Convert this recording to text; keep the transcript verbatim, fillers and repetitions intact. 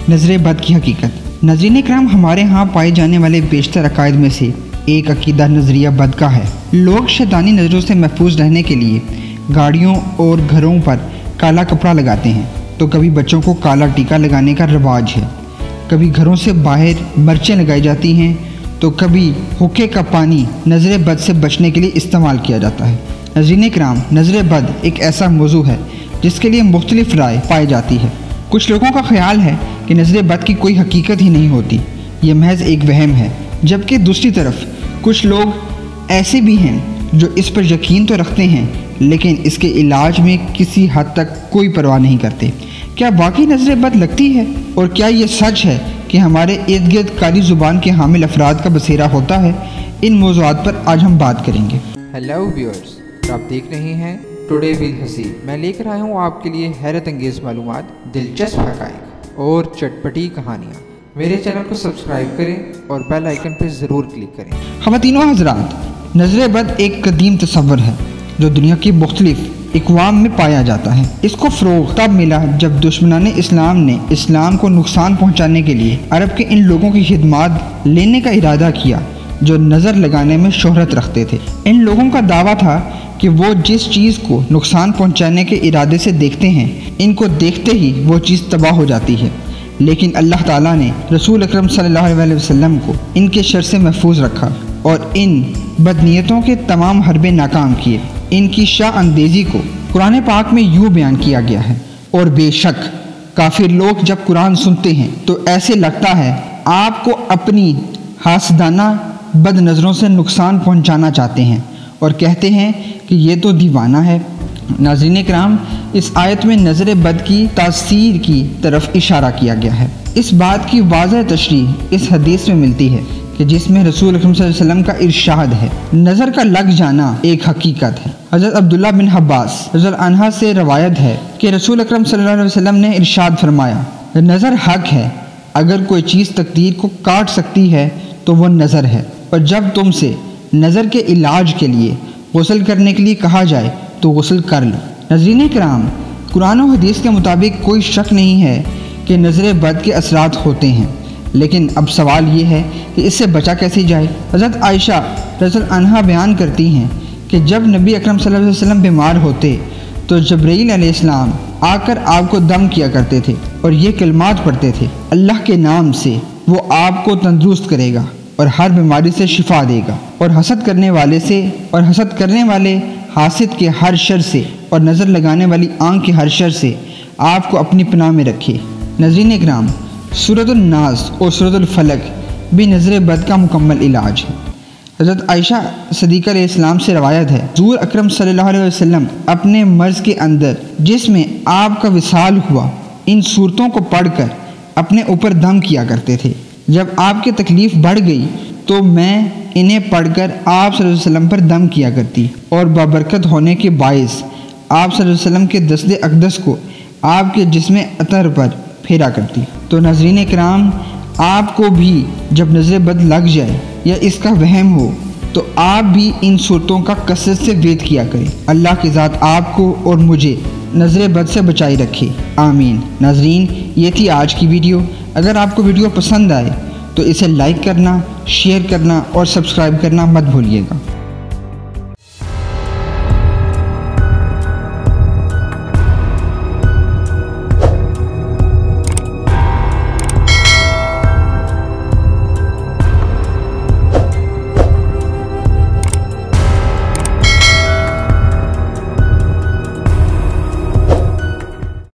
नजर बद की हकीकत। नाज़रीन इकराम, हमारे यहाँ पाए जाने वाले बेशतर अकायद में से एक अकीदा नज़रिया बद का है। लोग शैतानी नज़रों से महफूज रहने के लिए गाड़ियों और घरों पर काला कपड़ा लगाते हैं, तो कभी बच्चों को काला टीका लगाने का रिवाज है, कभी घरों से बाहर मर्चें लगाई जाती हैं, तो कभी हुक्के का पानी नज़र बद से बचने के लिए इस्तेमाल किया जाता है। नाज़रीन इकराम, नज़र बद एक ऐसा मौजू है जिसके लिए मुख्तलिफ राय पाई जाती है। कुछ लोगों का ख्याल है कि नज़र बद की कोई हकीकत ही नहीं होती, ये महज एक वहम है, जबकि दूसरी तरफ कुछ लोग ऐसे भी हैं जो इस पर यकीन तो रखते हैं लेकिन इसके इलाज में किसी हद तक कोई परवाह नहीं करते। क्या वाकई नज़र बद लगती है, और क्या ये सच है कि हमारे इर्द गिर्द काली ज़ुबान के हामिल अफराद का बसेरा होता है? इन मौज़ूआत पर आज हम बात करेंगे। हेलो व्यूअर्स, आप देख रहे हैं टुडे विद हसीब। मैं लेकर आया हूँ आपके लिए हैरत अंगेज़ मालूमात, दिलचस्प हक़ाइक़ और चटपटी कहानियाँ। मेरे चैनल को सब्सक्राइब करें और बेल आइकन पर ज़रूर क्लिक करें। ख़वातीनो हज़रात, नज़र बद एक कदीम तस्वर है जो दुनिया की मुख्तलिफ इक़वाम में पाया जाता है। इसको फ़रोग़ तब मिला जब दुश्मनान इस्लाम ने इस्लाम को नुकसान पहुँचाने के लिए अरब के इन लोगों की खिदमत लेने का इरादा किया जो नज़र लगाने में शोहरत रखते थे। इन लोगों का दावा था कि वो जिस चीज़ को नुकसान पहुँचाने के इरादे से देखते हैं, इनको देखते ही वो चीज़ तबाह हो जाती है। लेकिन अल्लाह ताला ने रसूल अकरम सल्लल्लाहु अलैहि वसल्लम को इनके शर से महफूज रखा और इन बदनीयतों के तमाम हरबे नाकाम किए। इनकी शाह अंदेज़ी को कुरान पाक में यूँ बयान किया गया है, और बेशक काफिर लोग जब कुरान सुनते हैं तो ऐसे लगता है आपको अपनी हासदाना बद नज़रों से नुकसान पहुंचाना चाहते हैं और कहते हैं कि ये तो दीवाना है। नाज़रीन इकराम, इस आयत में नज़र बद की तासीर की तरफ इशारा किया गया है। इस बात की वाज़ह तशरीह इस हदीस में मिलती है कि जिसमें रसूल अकरम सल्लल्लाहु अलैहि वसल्लम का इरशाद है, नज़र का लग जाना एक हकीकत है। हज़रत अब्दुल्ला बिन अब्बास रज़ियल्लाहु अन्हु से रवायत है कि रसूल अकरम सल्लल्लाहु अलैहि वसल्लम ने इरशाद फरमाया, नज़र हक है, अगर कोई चीज़ तकदीर को काट सकती है तो वो नज़र है, और जब तुमसे नज़र के इलाज के लिए गुस्ल करने के लिए कहा जाए तो गुस्ल कर लो। नाज़रीन इकराम, कुरान और हदीस के मुताबिक कोई शक नहीं है कि नज़र बद के असरात होते हैं, लेकिन अब सवाल ये है कि इससे बचा कैसे जाए। हज़रत आयशा रज़ियल्लाहु अन्हा बयान करती हैं कि जब नबी अकरम सल्लल्लाहु अलैहि वसल्लम बीमार होते तो जबरील अलैहिस्सलाम आकर आपको दम किया करते थे और ये कलमात पढ़ते थे, अल्लाह के नाम से वो आपको तंदुरुस्त करेगा और हर बीमारी से शिफा देगा, और हसद करने वाले से और हसद करने वाले हासिद के हर शर से और नज़र लगाने वाली आँख के हर शर से आपको अपनी पनाह में रखे। नाज़रीन इकराम, सूरत नास और सूरत फलक भी नज़र बद का मुकम्मल इलाज है। हज़रत आयशा सदीक़ा अलैहिस्सलाम से रवायत है, हुज़ूर अकरम सल्लल्लाहु अलैहि वसल्लम अपने मर्ज़ के अंदर जिसमें आपका विसाल हुआ, इन सूरतों को पढ़कर अपने ऊपर दम किया करते थे। जब आपकी तकलीफ़ बढ़ गई तो मैं इन्हें पढ़कर आप सल्लल्लाहु अलैहि वसल्लम पर दम किया करती, और बाबरकत होने के बायस आप सल्लल्लाहु अलैहि वसल्लम के दस्ते अक़दस को आपके जिस्म अतर पर फेरा करती। तो नाज़रीन इकराम, आपको भी जब नज़र बद लग जाए या इसका वहम हो तो आप भी इन सूरतों का कसरत से वेद किया करें। अल्लाह की ज़ात आपको और मुझे नज़र बद से बचाई रखे, आमीन। नाज़रीन, ये थी आज की वीडियो। अगर आपको वीडियो पसंद आए तो इसे लाइक करना, शेयर करना और सब्सक्राइब करना मत भूलिएगा।